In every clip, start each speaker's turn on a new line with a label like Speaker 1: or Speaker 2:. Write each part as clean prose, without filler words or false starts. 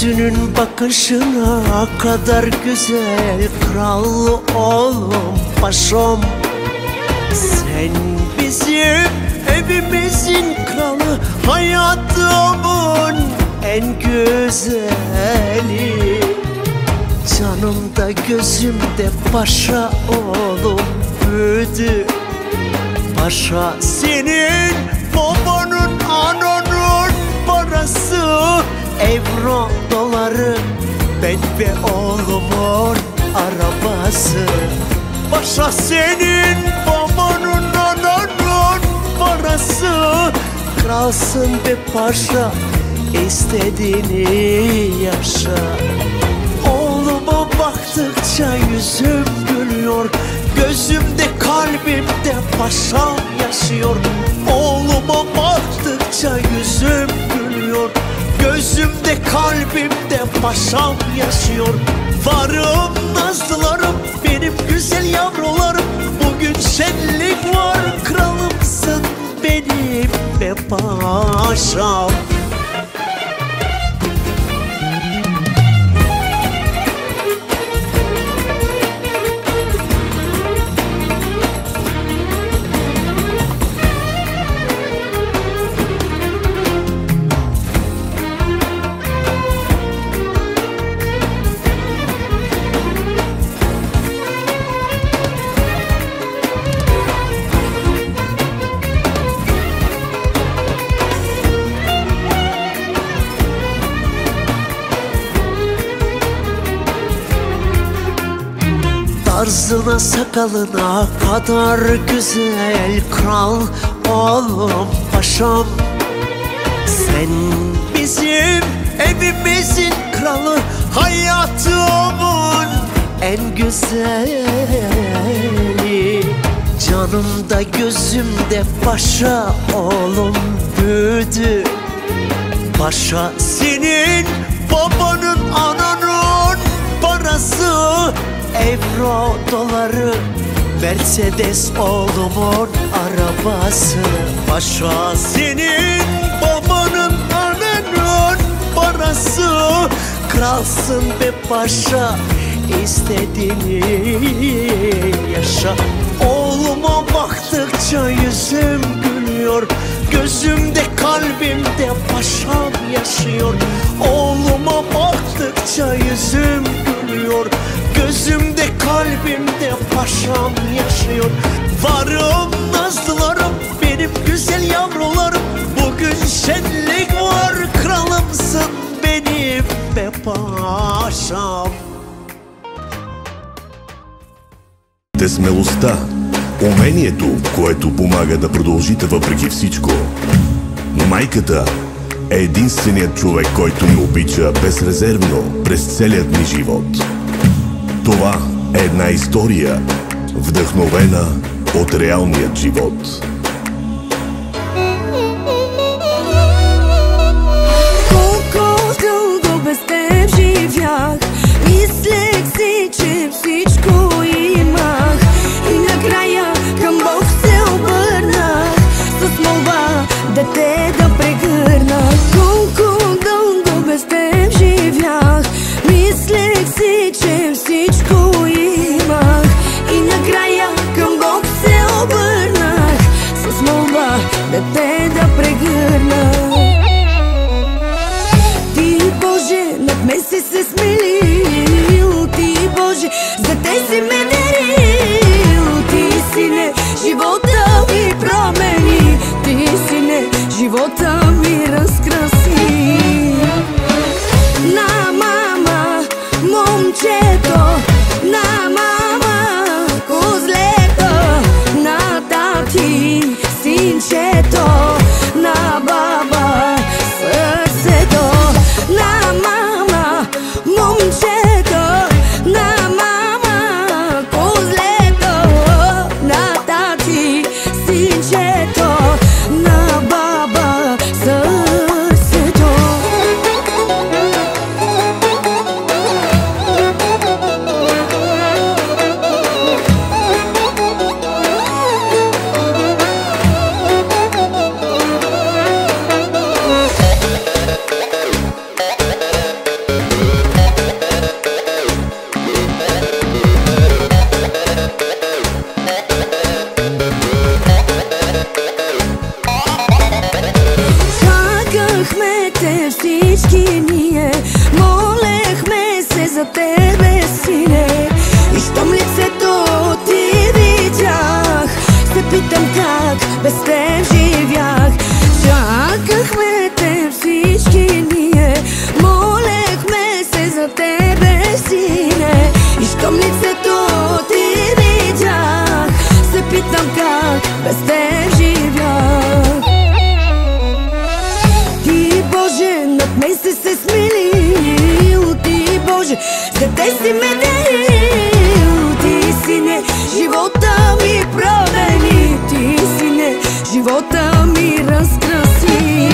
Speaker 1: Yüzünün bakışına kadar güzel, kral oğlum paşam. Sen bizim evimizin kralı, hayatımın en güzeli. Canımda gözümde paşa oğlum büyüdü. Paşa senin babanın, ananın parası, euro doları, ben ve oğlumun arabası. Paşa senin babanın, ananın parası, kralsın be paşa, istediğini yaşa. Oğluma baktıkça yüzüm gülüyor, gözümde kalbimde paşam yaşıyor. Oğluma baktıkça yüzüm gülüyor, gözümde kalbimde paşam yaşıyor. Varım nazlılarım, benim güzel yavrularım, bugün şenlik var, kralımsın benim be paşam. Tarzına sakalına kadar güzel, kral oğlum paşam. Sen bizim evimizin kralı, hayatımın en güzeli. Canımda gözümde paşa oğlum büyüdü. Paşa senin babanın, ananın parası, euro doları, Mercedes oğlumun arabası. Paşa senin babanın, ananın parası, kralsın be paşa, istediğini yaşa. Oğluma baktıkça yüzüm gülüyor, gözümde kalbimde paşam yaşıyor. Oğluma baktıkça yüzüm gülüyor, gözümde kalbimde paşam yaşıyor. Varım nazlılarım, benim güzel yavrularım, bugün şenlik var, kralımsın benim be paşам.
Speaker 2: Смелостта, умението, което помага да продължите въпреки всичко. Но майката е единственият човек, който ни обича безрезервно през целият ни живот. Това е една история, вдъхновена от реалният живот.
Speaker 3: Колко дълго без теб живях, мислех си, че всичко имах, и накрая към Бог се обърнах с молба дете да прегърна. Колко дълго без теб живях, мислех си, че всичко имах, и накрая към Бог се обърнах za tebe, sine. I štom лицето ti видях, се питам как без теб живях. Чакахме те всички ние, молехме се за тебе, сине. И щом лицето ти видях, се питам как без теб живях. Ти, Боже, над мен се смилил, ти, Боже, за те си ме дарил. Ти, сине, живота ми промени, ти, сине, живота ми разкраси.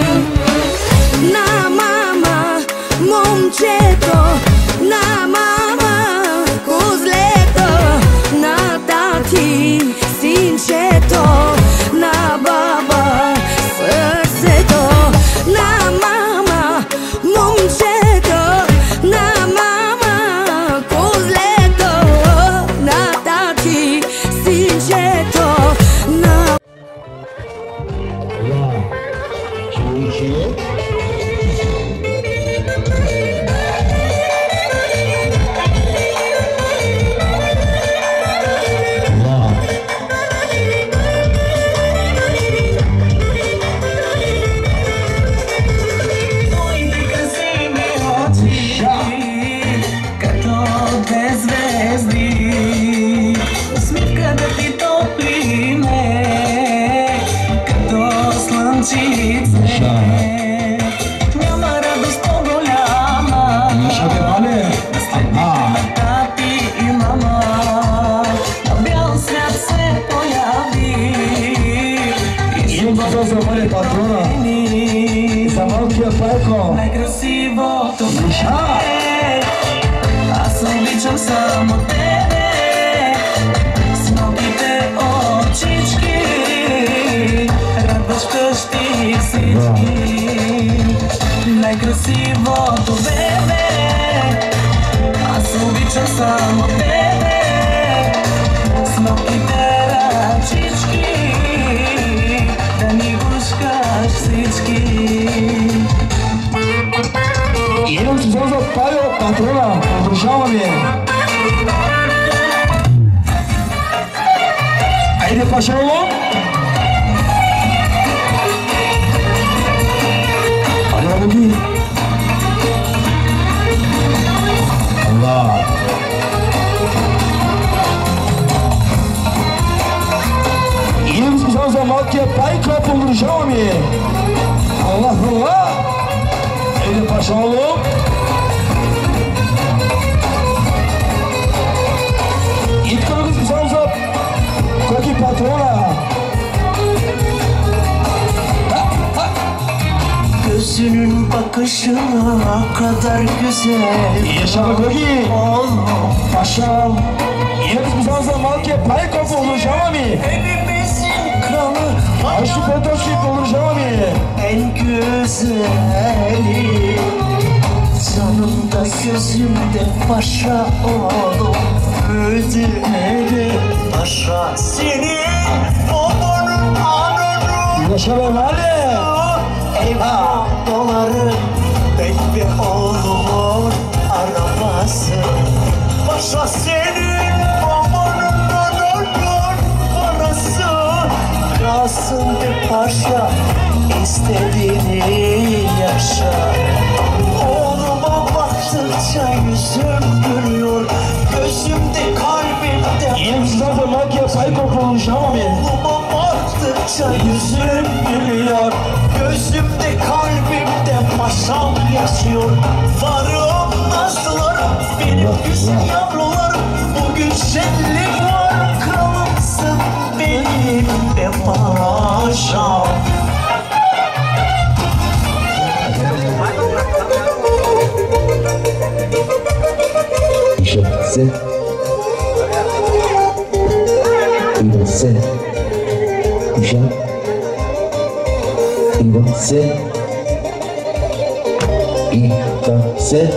Speaker 3: На мама, момчето, на мама, козлето, на тати, синчето, на баба, сърцето. На мама, момчето, на мама, козлето, на тати, синчето, на...
Speaker 4: Най-красивото дете, аз обичам само тебе, с малките очички, радваш къщи всички. Най-красивото бебе, аз обичам само тебе, с малките ръчички, да ни гушкаш всички.
Speaker 5: Идем с Зоза Павел, патрона, продължаваме. Айде, пашало! Айде, работи! Allah! Идем с Зоза малкия пайка, продължаваме. Allah, Allah! Айде, пашало! İtkını biz bize koki patrona.
Speaker 1: Gözünün bakışına kadar güzel.
Speaker 5: Yaşama koki. Paşam. Yine biz bize malke pay kapı olacağım mi?
Speaker 1: Evimizin kralı,
Speaker 5: Aşkı petoşki olacağım mi?
Speaker 1: en güzeli. Canımda gözümde paşa oğlum, ödülleri paşa. Senin babanın ananın
Speaker 5: Yaşama vale.
Speaker 1: eyvah doları, bekle oğlumun arabası. Paşa senin babanın ananın parası. Kalsın bir paşa, istediğini yaşa. Oğluma baktıkça yüzüm gülüyor, gözümde kalbimde.
Speaker 5: Yine biz bize malke pay kapı olacağım mi?
Speaker 1: Oğluma baktıkça yüzüm gülüyor, gözümde kalbimde paşam yaşıyor. Varım nazlılarım, benim güzel yavrularım, bugün şenlik var, kralımsın benim de paşam.
Speaker 5: İşte İvase İşte İvase İvase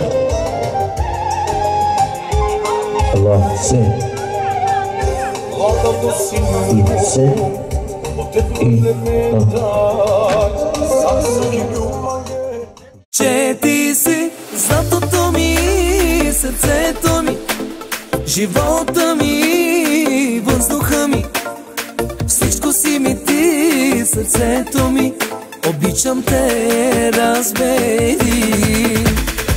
Speaker 5: Allah se İvase
Speaker 4: Че ти си златото ми,
Speaker 3: сърцето ми, живота ми, въздуха ми, всичко си ми ти, сърцето ми, обичам те, разбери.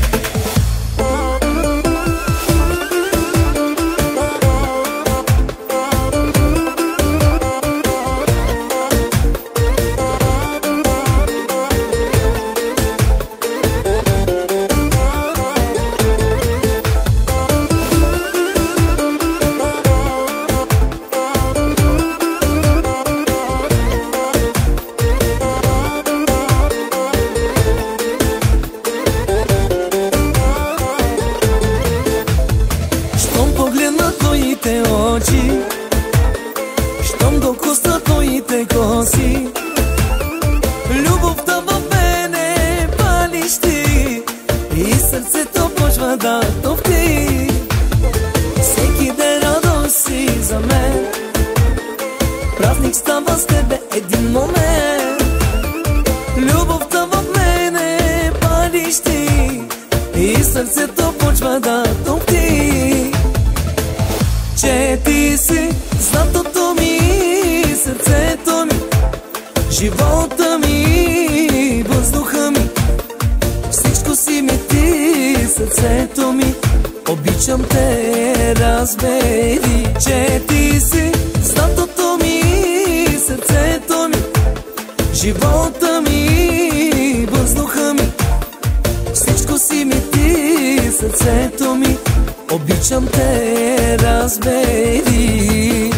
Speaker 3: Щом докосна твоите коси, любовта в мене палищи и сърцето почва да топти. Всеки ден радост си за мен, празник става с тебе един момент. Любовта в мене палищи и сърцето почва да топти. Че ти си златото ми, сърцето ми, живота ми, въздуха ми, всичко си ми ти, сърцето ми, обичам те, разбери. Че ти си златото ми, сърцето ми, живота ми, въздуха ми, всичко си ми ти, сърцето ми, обичам те, разбери.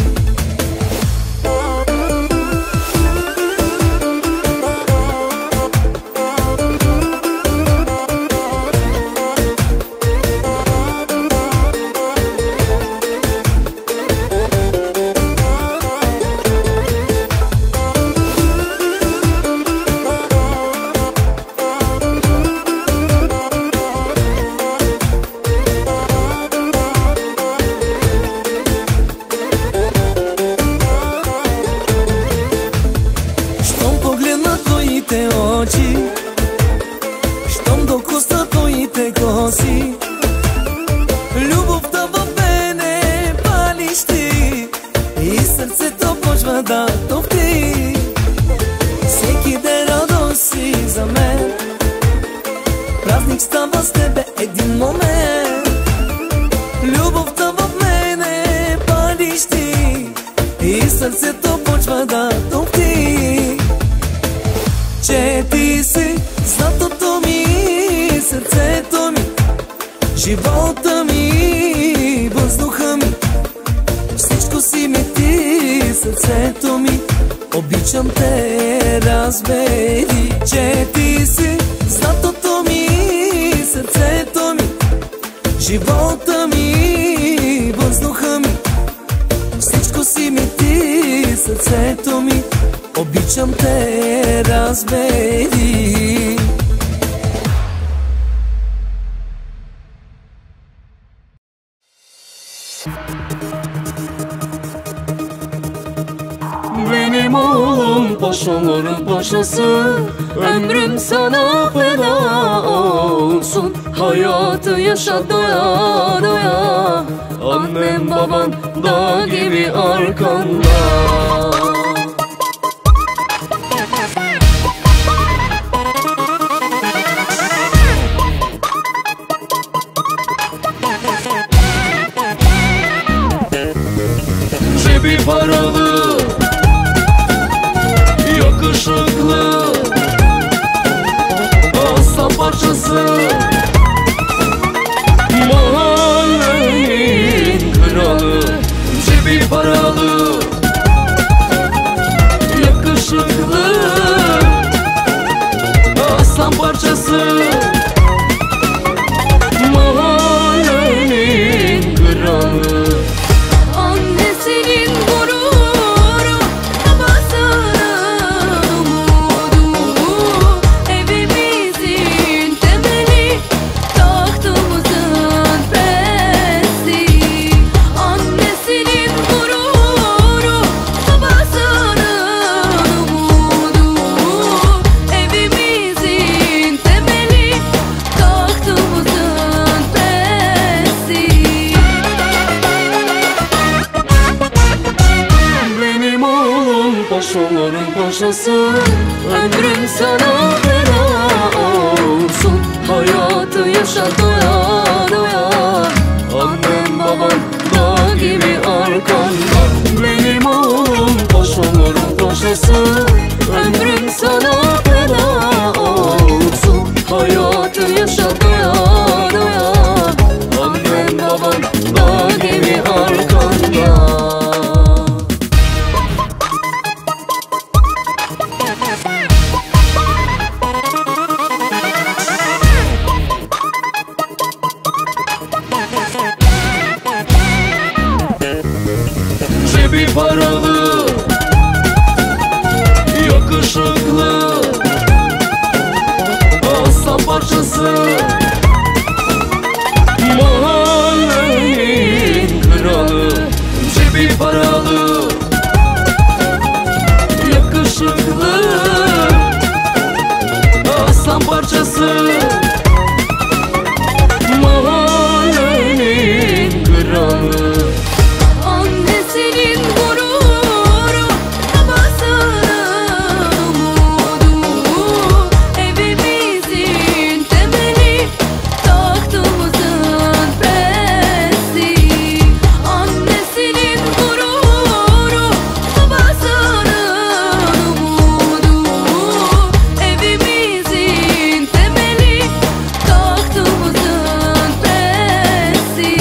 Speaker 3: Щом докосна твоите коси, любовта в мене палищи и сърцето почва да топти. Всеки ден радост си за мен, празник става с тебе един момент. Любовта в мене палищи и сърцето почва да топти. Че ти си златото ми, сърцето ми, живота ми, въздуха ми, всичко си ми ти, сърцето ми, обичам те, разбери. Че ти си златото ми, сърцето ми, живота ми, въздуха ми, всичко си ми ти, сърцето ми, обичам те, разбери.
Speaker 4: Benim oğlum paşaların paşası, ömrüm sana feda olsun. Hayatı yaşa doya doya, annem baban dağ gibi arkanda. Cebi paralı, yakışıklı, aslan parçası, mahallenin kralı. Cebi paralı, yakışıklı, aslan parçası, mahallenin kralı.
Speaker 3: Annesinin gururu
Speaker 4: paşaların paşası. Ömrüm sana feda olsun, hayatı yaşa doya doya. Annem baban dağ gibi arkanda, benim oğlum paşaların paşası. Ömrüm sana feda olsun, hayatı yaşa doya doya. Annem baban dağ gibi arkanda. Cebi paralı, yakışıklı, aslan parçası, mahallenin kralı. Cebi paralı, yakışıklı, aslan parçası, mahallenin kralı.
Speaker 3: Annesinin gururu, babasının umudu, evimizin temeli, tahtımızın presi. Annesinin gururu, babasının umudu, evimizin temeli, tahtımızın presi.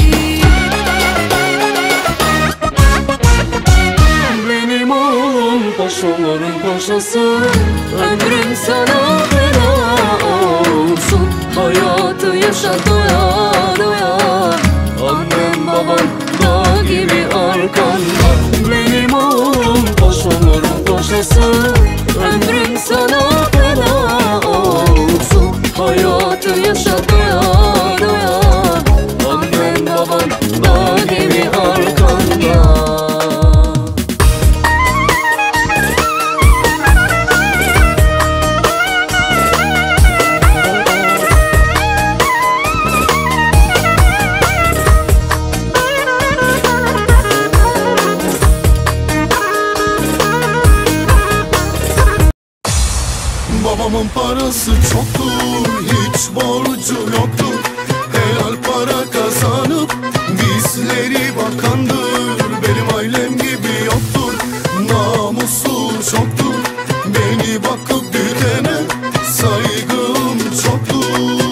Speaker 4: Benim oğlum paşaların paşası. Ömrüm sana feda olsun, hayatı yaşa doya doya. Annem baban dağ gibi arkanda, benim oğlum paşaların paşası. Ömrüm sana feda olsun, hayatı yaşa doya doya. Annem baban dağ gibi arkanda.
Speaker 2: Babamın parası çoktur, hiç borcu yoktur. Helal para kazanıp bizleri bakandır. Benim ailem gibi yoktur, namusu çoktur. Beni bakıp büyütene saygım çoktur.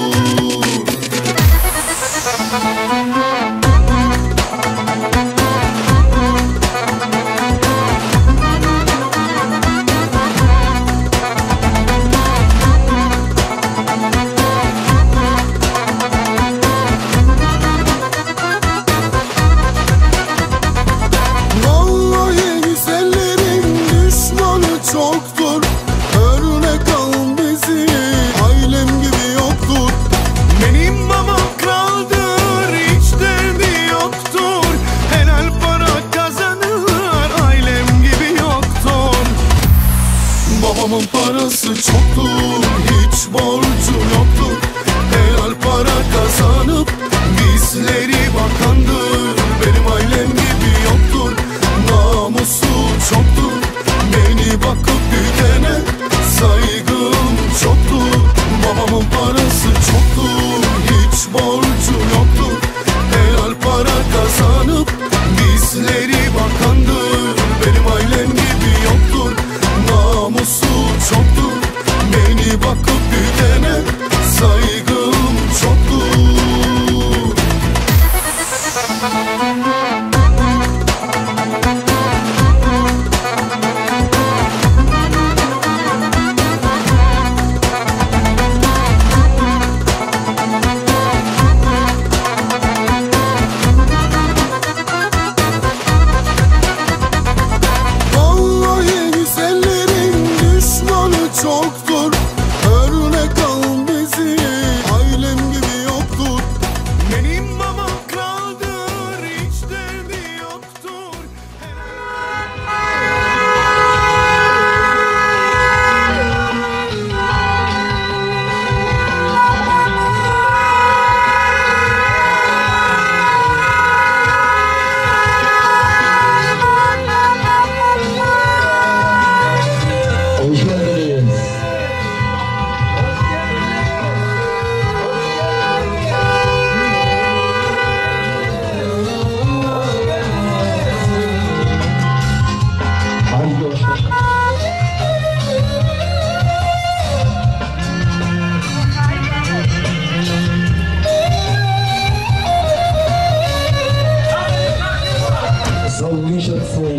Speaker 2: Vallahi güzellerin düşmanı çoktur. Örnek al bizi, ailem gibi yoktur. Benim babam kraldır, hiç derdi yoktur. Helal para kazanır, ailem gibi yoktur. Babamın parası çoktur, hiç borcu yoktur. Helal para kazanıp bizleri bakandır. Benim ailem gibi yoktur, namusu çoktur. Beni bakıp büyütene saygım çoktur. Babamın parası çoktur, hiç borcu yoktur. Helal para kazanıp bizleri bakandır. Benim ailem gibi yoktur, namusu çoktur. Beni bakıp büyütene saygım çoktur.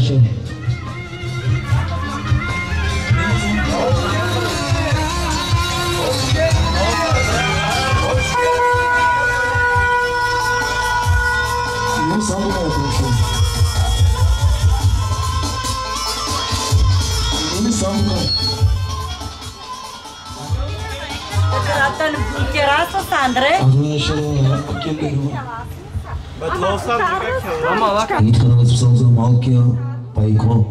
Speaker 5: Yaşa. Sen bu kadar yapıyorsun. Sen bu kadar.
Speaker 3: Крата тераса Сандре.
Speaker 5: Нит канала записал малкия пайко.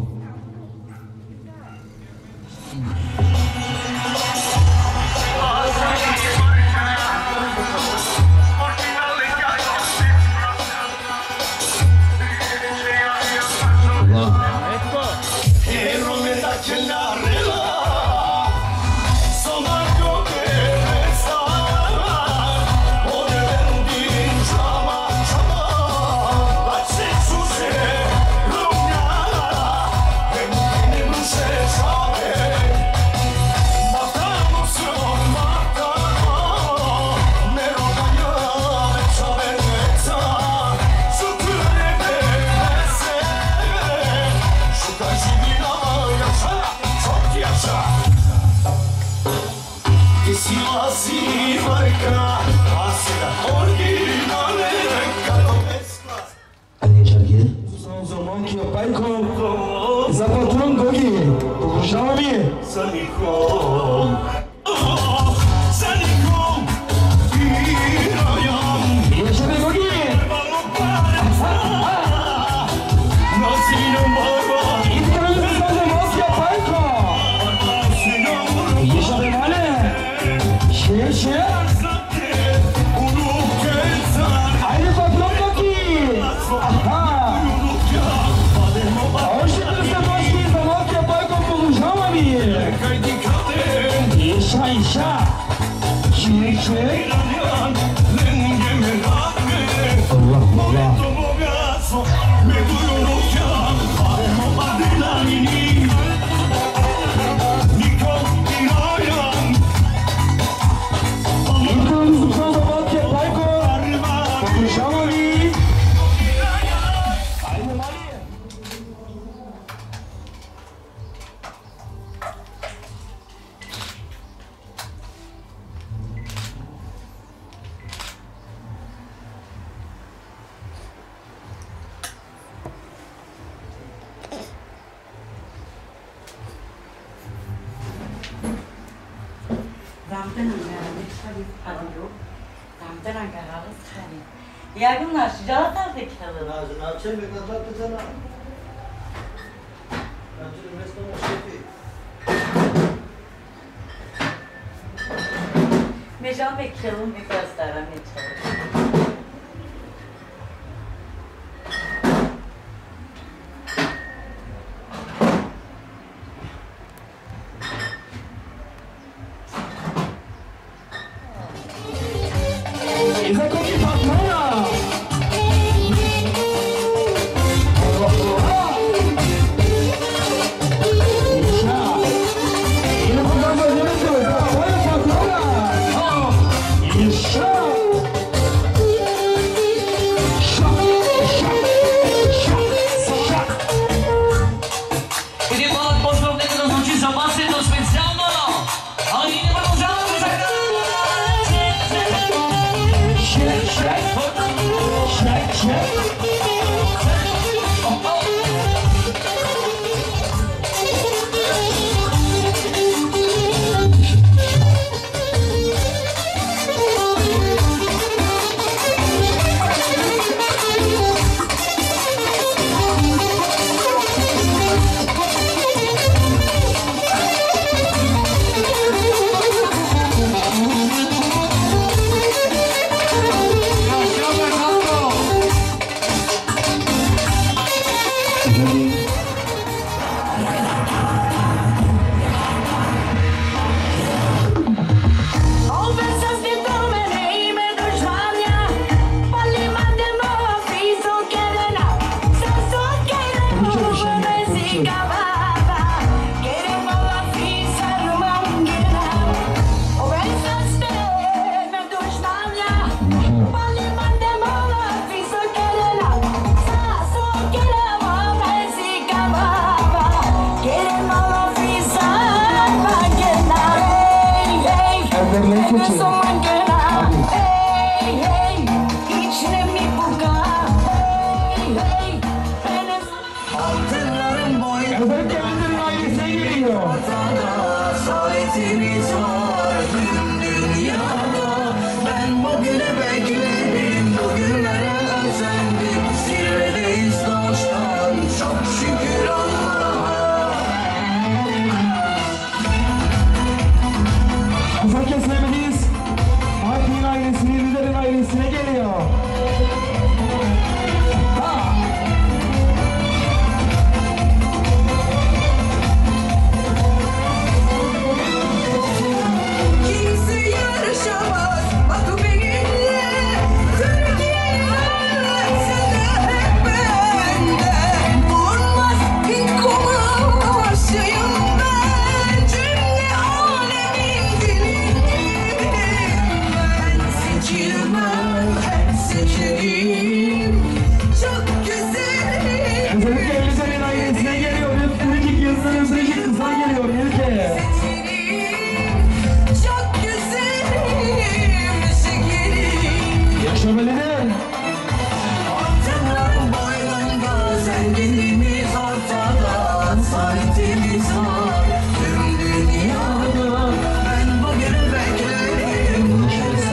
Speaker 5: Söyledi.
Speaker 1: Altınların boynunda, zenginliğimiz ortada, saatimiz var tüm dünyada. Ben bugünü beklerim,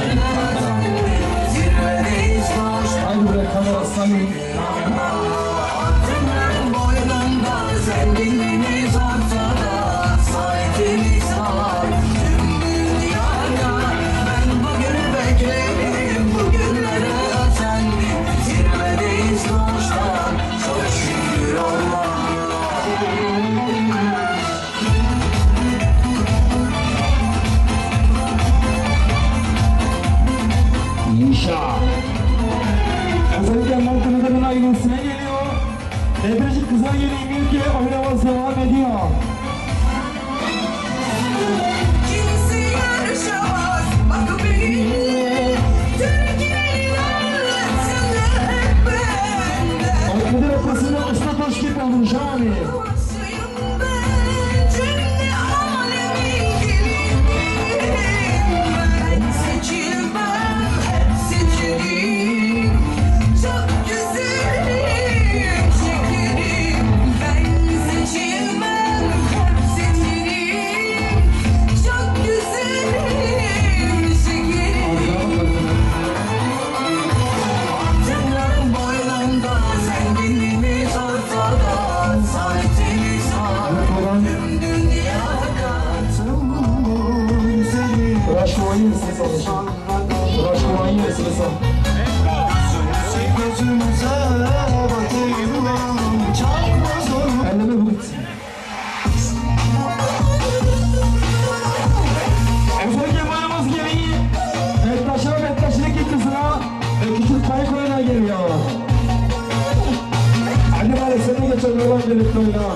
Speaker 1: zirvedeyiz boş.
Speaker 5: Haydi buraya kamera Sami.
Speaker 1: Altınların boynunda, zenginliğimiz ortada, saatimiz var tüm dünyada. Ben bugünü beklerim, bugünlere özendim, zirvedeyiz boşta, çok şükür Allah'a.
Speaker 5: İnşa. Özellikle Malkını'nın ailesine geliyor. Debreci kıza geleyim ki oynaması devam ediyor.
Speaker 1: Kimse yarışamaz, bak benimle, Türkiye'nin arasında hep benden.
Speaker 5: Alkıdır yapısında usta toş gibi olmuş abi.
Speaker 1: Suyum ben, cümle alemin geliyim. Ben seçilmem, hep seçilim. Çok güzelim, şekerim. Ben seçilmem, hep seçilim. Çok güzelim, şekerim. Altınların boynunda, zenginliğimiz ortada, saatimiz var tüm dünyada. Tüm seni
Speaker 5: Raşkova'yı sesi olsun. Raşkova'yı sesi olsun.
Speaker 1: gözümüze bakayım, çok zor.
Speaker 5: Elleme bu gitsin. Özellikle boyamız gereği Bektaş'ın kitlesine küçük Kaykoy'una geliyor. Hadi bari seni geçelim birlikte oyna.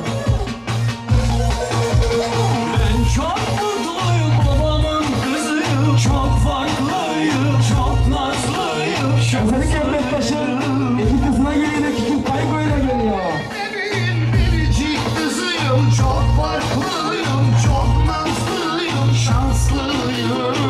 Speaker 1: Ben çok mutluyum, babamın kızıyım, çok farklıyım, çok nazlıyım.
Speaker 5: Özellikle Bektaş'ın kitlesine geliyor küçük Kaykoy'una geliyor.
Speaker 1: Evin biricik kızıyım, çok farklıyım, çok nazlıyım, şanslıyım.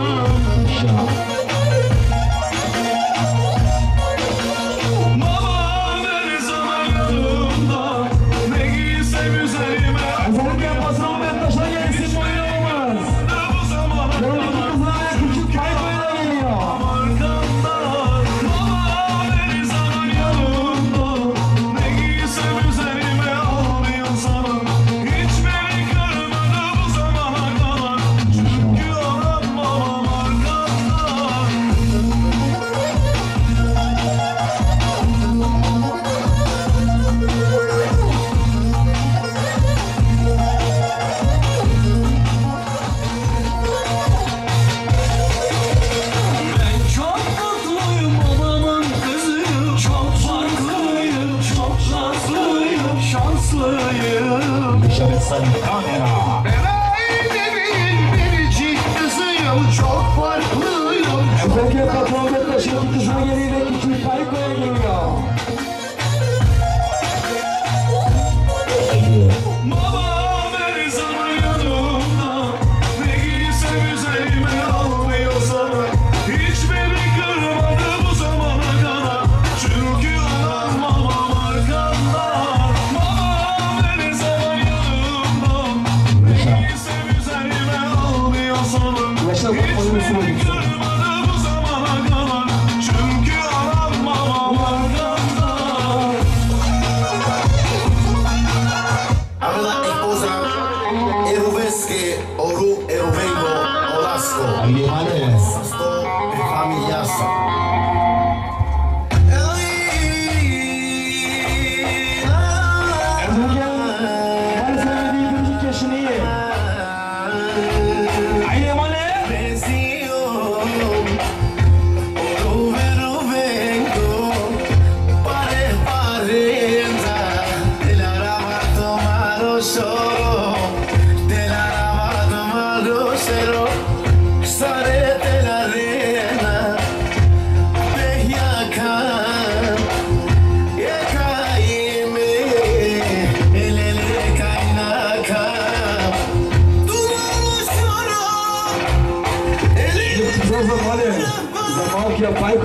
Speaker 1: Babam her zaman yanımda, ne giysem üzerime.
Speaker 5: Özellikle Basran Bektaş'a gelsin oynamamız.
Speaker 1: Bu zamana
Speaker 5: Gördüğünüz kızına küçük Kaykoy'una geliyor.
Speaker 1: arkamdan. Babam her zaman yanımda, ne giysem üzerime almıyor sana. Hiç beni kırmadı bu zamana kadar, çünkü anam babam arkamdan. Ben çok mutluyum, babamın kızıyım, çok farklıyım, çok nazlıyım, şanslıyım. Ben ailemin biricik kızıyım, çok farklıyım,
Speaker 5: Özellikle Basran Bektaş'ın kitlesine geliyor küçük Kaykoy'a geliyor.
Speaker 1: babam her zaman yanımda, ne giysem üzerime almıyor sana. Hiç beni kırmadı bu zamana kadar, çünkü anam babam arkamda. Babam her zaman yanımda, ne giysem üzerime almıyor sana. Hiç beni kırmadı bu zamana kadar, çünkü anam babam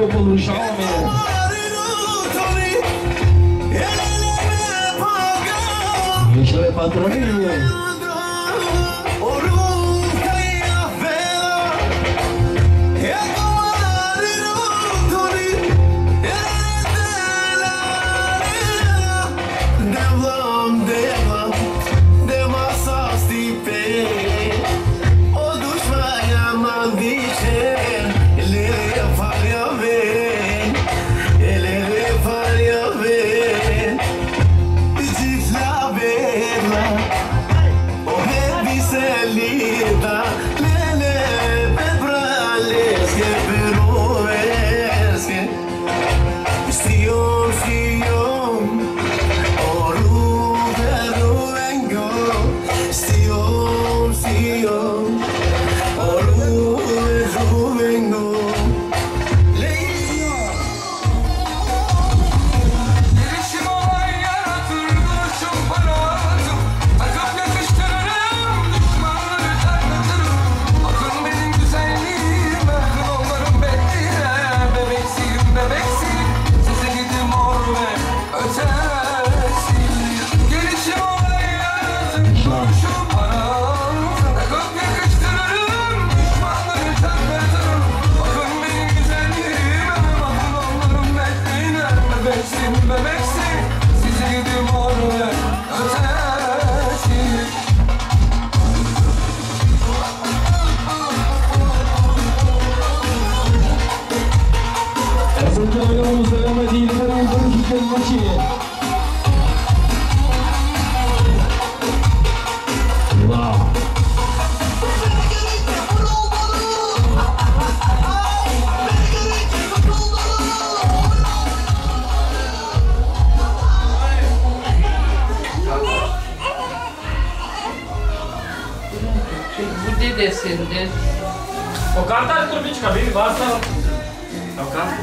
Speaker 5: kapılır Şami. Şöyle patronu yiyor.
Speaker 6: Descender.
Speaker 7: O cara tá de turbite cabelo, basta. O cara.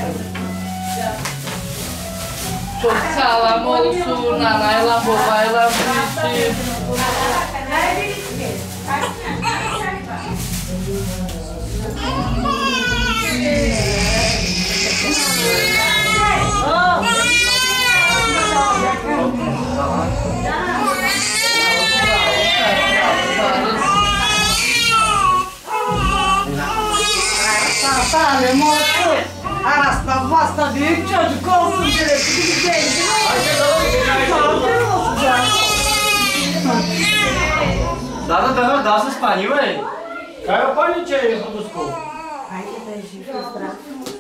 Speaker 6: Çok sağlam olsun, anayla babayla büyüsün.
Speaker 8: Salim olsun. Aras'tan basta büyük çocuk olsun. Süresi gideceğiz. Salim olsun canım.
Speaker 7: Da se espanhol, velho. Caiu pra gente aí, buscou.
Speaker 8: Ai, que beijinho, que estranho.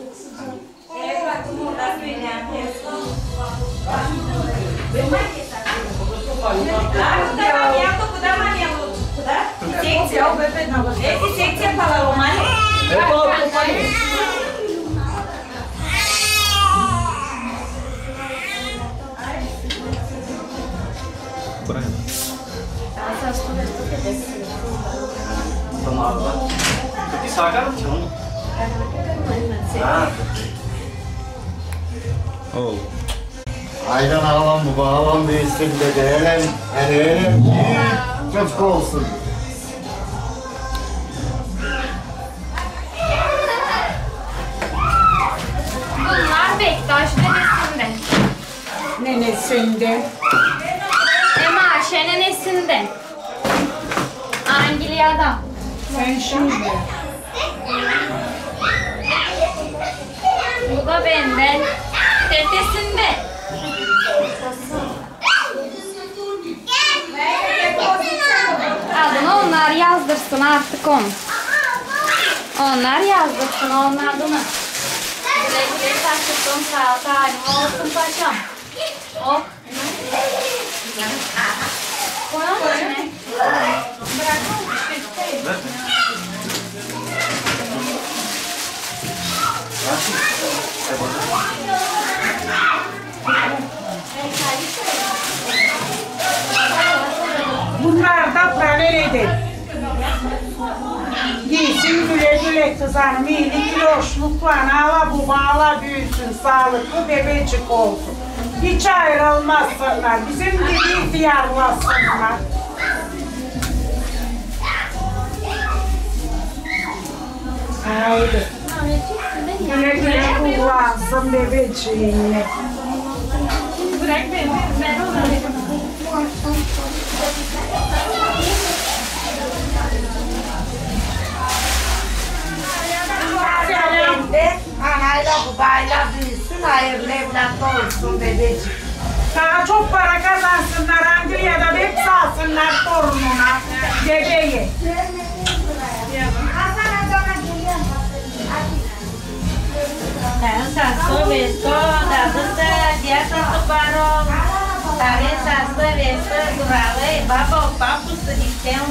Speaker 9: Aydan ağlam bu bağlam büyüsün de değerlen, öyle çocuk olsun.
Speaker 10: Bunlar Bektaş nenesinde.
Speaker 8: Nenesinde?
Speaker 10: Ayşe nenesinde. Angilya'da.
Speaker 8: Sen şimdi.
Speaker 10: Bu da benden. Tetesinde. Adını onlar yazdırsın artık onu. Onlar yazdırsın onun adını. Güle güle taşıttın sağ salim olsun paşam. Hop. Koyalım içine. Bırakalım.
Speaker 8: Bunlar da praneredir. Giysin güle güle kızarım, iyilik, hoşlukla, ana babala büyüsün, sağlıklı bebecik olsun. Hiç ayrılmazsınlar, bizim gibi ihtiyarlasınlar. Haydi. Güle güle kullansın bebeciğini.
Speaker 10: Bırak beni, ben olayım.
Speaker 3: Anayla babayla büyüsün, hayırlı evlat olsun bebeciğim.
Speaker 8: Daha çok para kazansınlar, Anglia'da hep sağsınlar torununa, bebeği.
Speaker 3: Sasu besto, dadusa, dia satu barong. Tari sasu besto, gurale, babo, papu sedikit.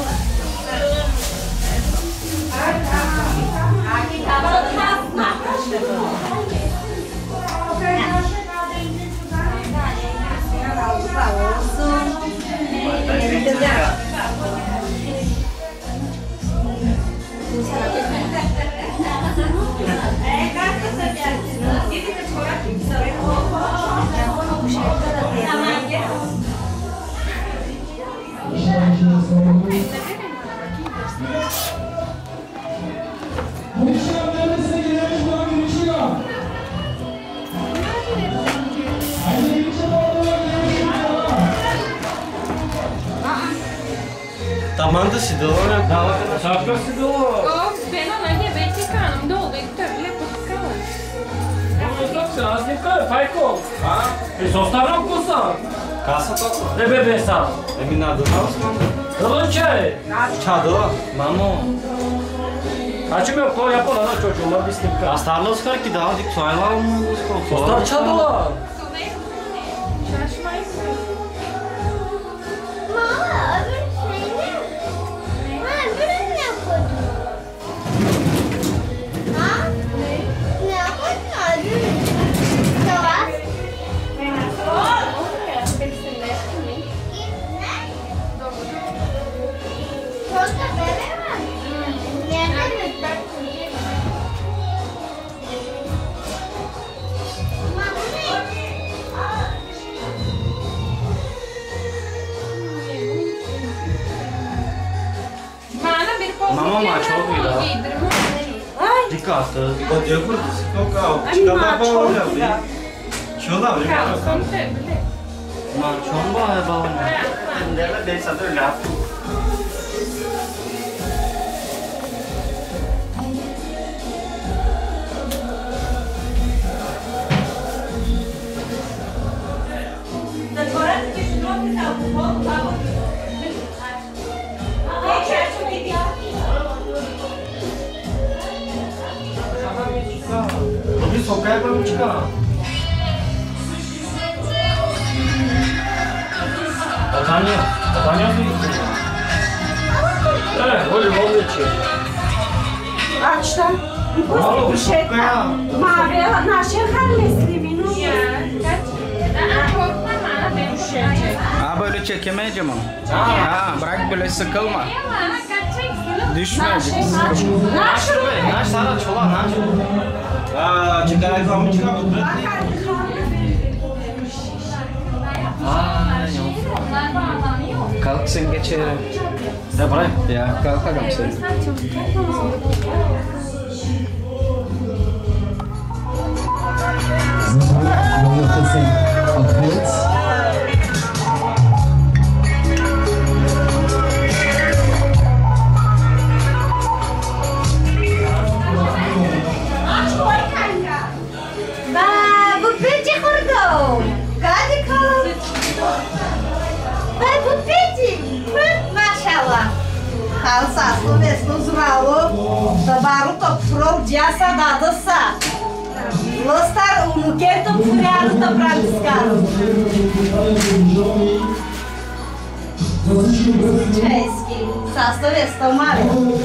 Speaker 7: Tamanda sidora, sakla sidora.
Speaker 10: Ben ona gebeti kanım doldu. Töble kutkala.
Speaker 7: Sen az ne kadar payko? Ha? Zostaram kusa. Kasa to. Ne bebesa? Emin adı nasıl? Kılınçay. Çadı. Mamo. Açım yok o yapalım da çocuğumlar biz kim kal.
Speaker 9: Astarlı Oscar ki daha dik soylar mı?
Speaker 7: Ostar çadılar.
Speaker 10: Şaşmayın.
Speaker 9: Mama ma çok iyi da. Dikkat. O diyor ki çok çıkama bağlı. Şola bir bakalım. Ma çomba ya bağlı. Nela de satır laf. Abi sokağa mı çıkar?
Speaker 7: Tanya mı? Evet, öyle geçiyor.
Speaker 8: Aç da. Bu şey. Mavi, naşer halmesli benim.
Speaker 10: Korkma ben düşecek.
Speaker 11: Ha böyle çekemeyeceğim onu. Ha bırak böyle sıkılma. Düşmeyecek.
Speaker 9: Naş be, naş sana çola naş. Aa, çıkar kamu çıkar bu bırak.
Speaker 11: Kalk sen geç yere.
Speaker 9: Sen bırak.
Speaker 11: Ya kalk adam sen.
Speaker 3: Bu peci kurdu. Gadi kal. Bu peci. Maşallah. Kalsaslı veslu zuralı. Baru top frog jasa dadasa. Lostar unuketo furiaru da brandiskaro. Česky. Sasto vesto mare.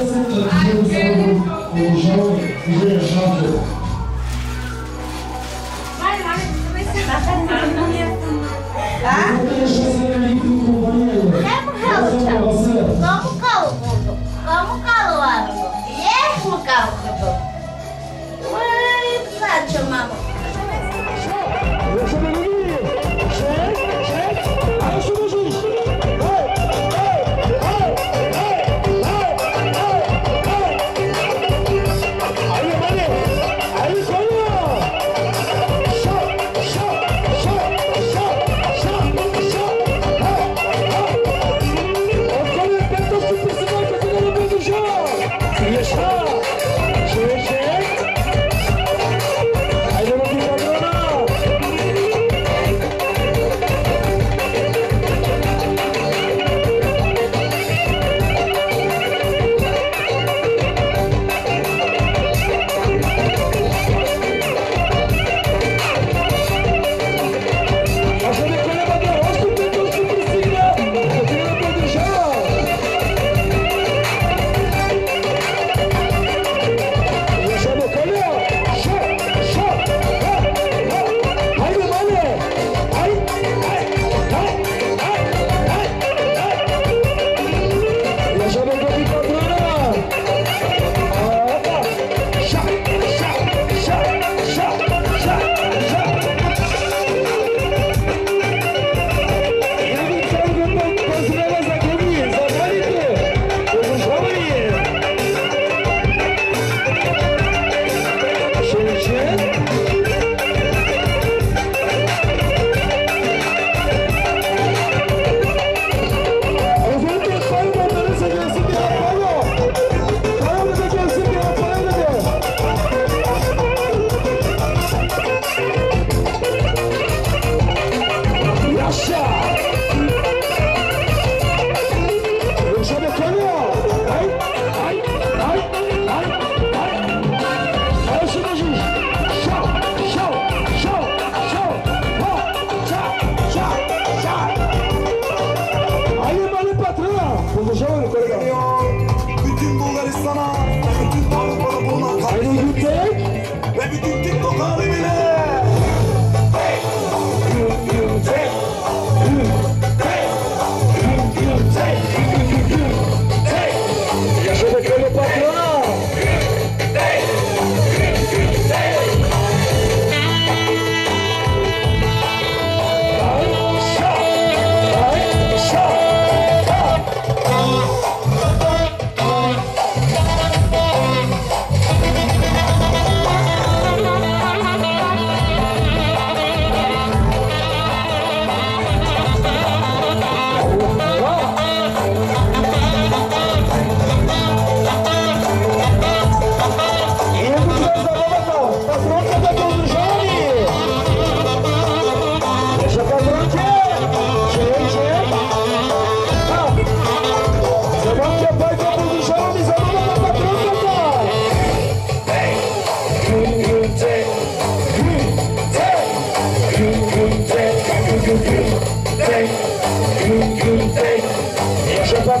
Speaker 3: Kamu kalau warno, yes mu kalau gitu. Wah, bisa cuma.
Speaker 5: Are you ready?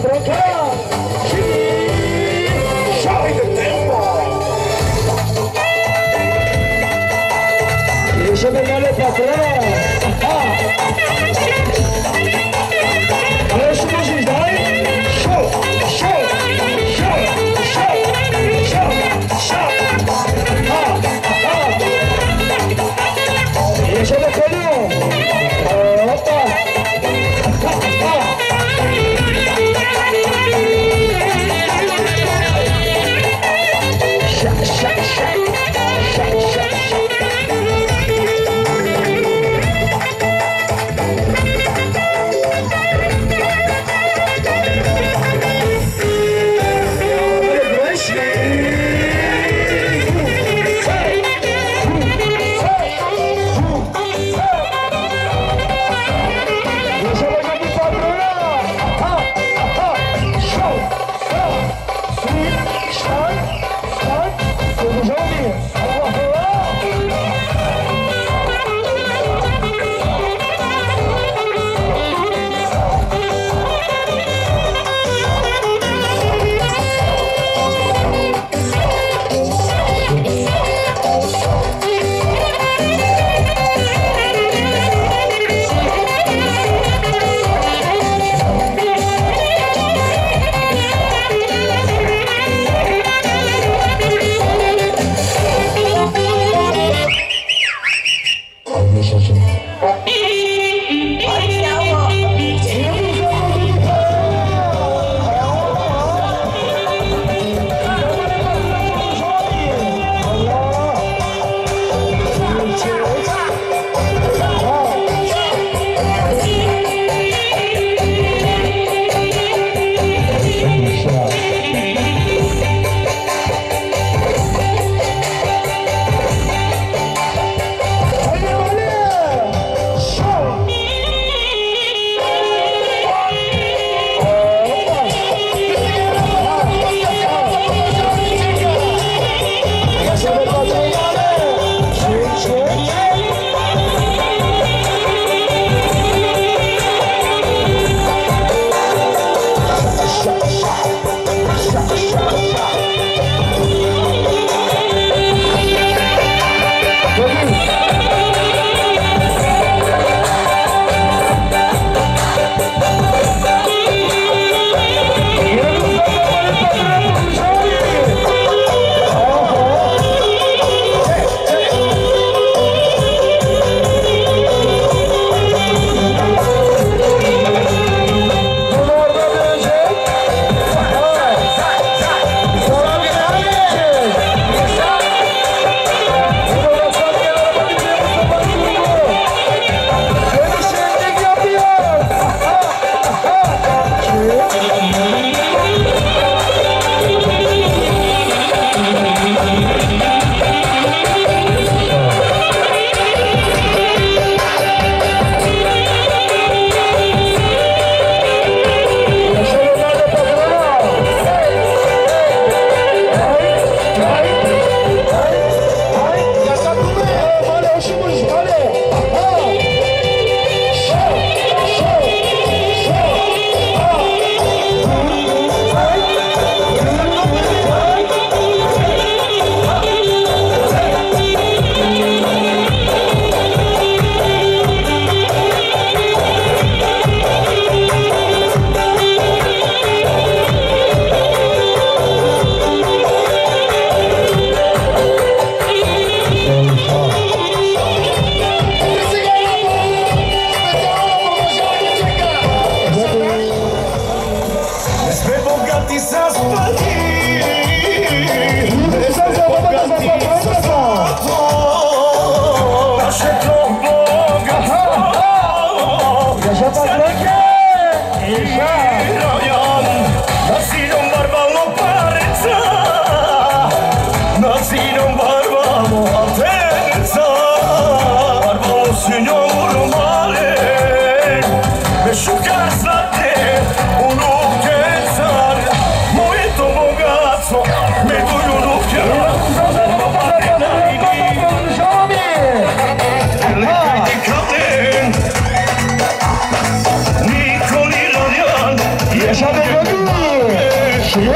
Speaker 5: Patrocchia! Sciogli del tempo! Riesce a vedere il patrone! Adesso così, dai! Show! Show! Show! Show! Show! Show! Riesce a vedere!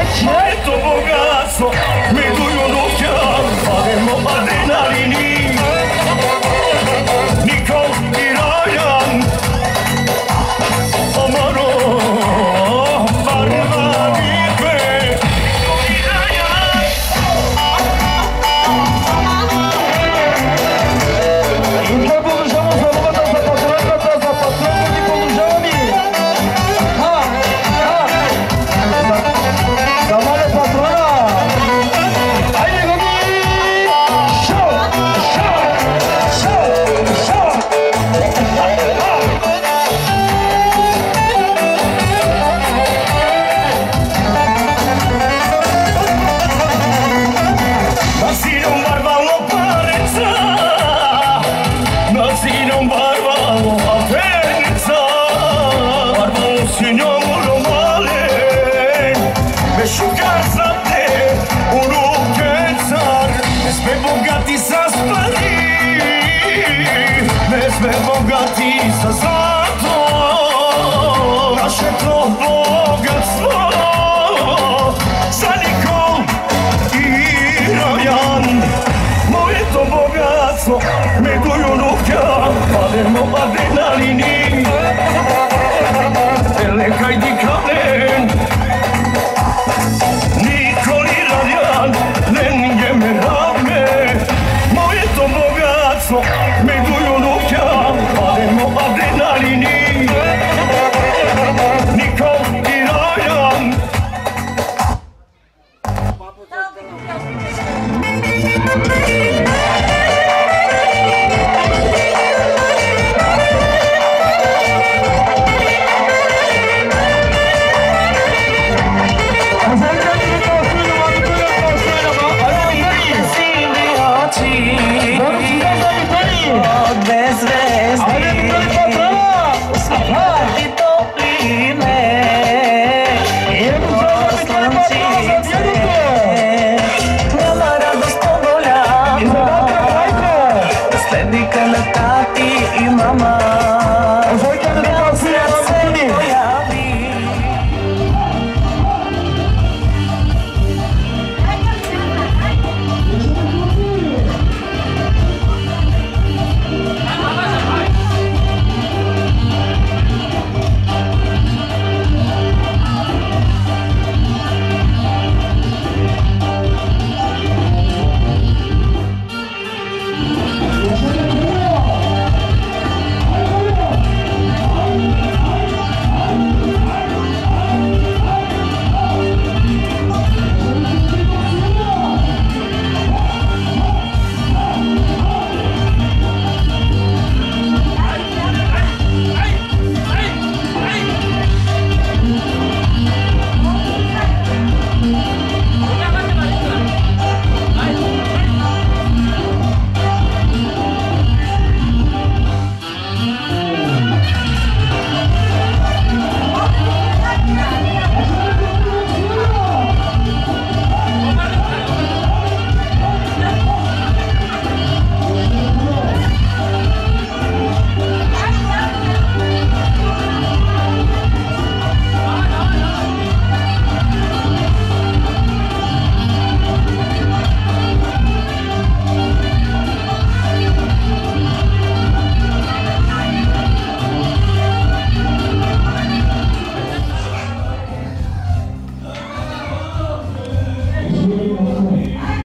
Speaker 5: Moето богатство ме дојудоќа, падемо адреналини. Никол и Рајан, Амаро, Барбарибе. И да продолжавам забавата за патроната, за патрона ни продолжаваме. Замале патрона! Ајде го ги! Шоу! Шоу! Шоу! Шоу! Nasciram barbalo pareca, nasciram barbalo atenica, barbalo sinjom romale, Bešugar za te u ruke car. Ne sme bogati sa spari, ne sme bogati sa zlato. Naše to bogatstvo za Nikol i Rajan. Moje to bogatstvo me duju ruke, pademo